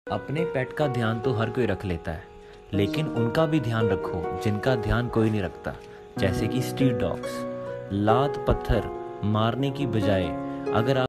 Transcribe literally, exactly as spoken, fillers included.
अपने पेट का ध्यान तो हर कोई रख लेता है, लेकिन उनका भी ध्यान रखो जिनका ध्यान कोई नहीं रखता, जैसे कि स्ट्रीट डॉग्स। लात पत्थर मारने की बजाय अगर आप